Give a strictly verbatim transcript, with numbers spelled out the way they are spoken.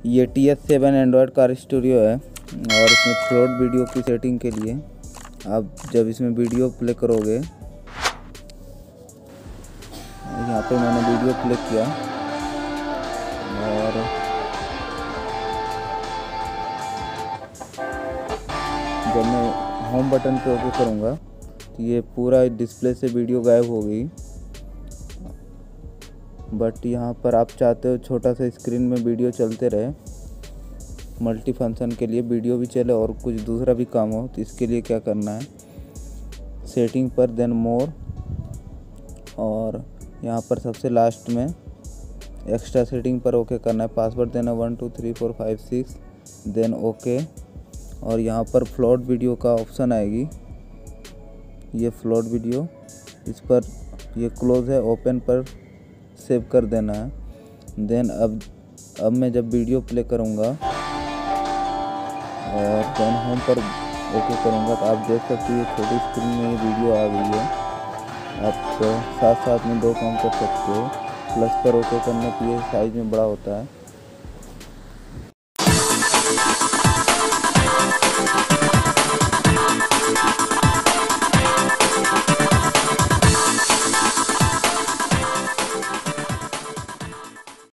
ये T S seven android car studio है और इसमें फ्लोट वीडियो की सेटिंग के लिए आप जब इसमें वीडियो प्ले करोगे, यहाँ पे मैंने वीडियो प्ले किया और जब मैं होम बटन पे ओके करूँगा तो ये पूरा डिस्प्ले से वीडियो गायब हो गई। बट यहाँ पर आप चाहते हो छोटा सा स्क्रीन में वीडियो चलते रहे, मल्टी फंक्शन के लिए वीडियो भी चले और कुछ दूसरा भी काम हो, तो इसके लिए क्या करना है, सेटिंग पर देन मोर और यहाँ पर सबसे लास्ट में एक्स्ट्रा सेटिंग पर ओके करना है। पासवर्ड देना one two three four five six then okay और यहाँ पर फ्लोट वीडियो का ऑप्शन आएगी, ये फ्लोट वीडियो, इस पर ये क्लोज है, ओपन पर सेव कर देना है। देन अब अब मैं जब वीडियो प्ले करूँगा और देन होम पर ओके करूँगा तो आप देख सकते हो ये छोटी स्क्रीन में ये वीडियो आ गई है। आप साथ साथ में दो काम कर सकते हो। प्लस पर ओके करने पे ये साइज़ में बड़ा होता है।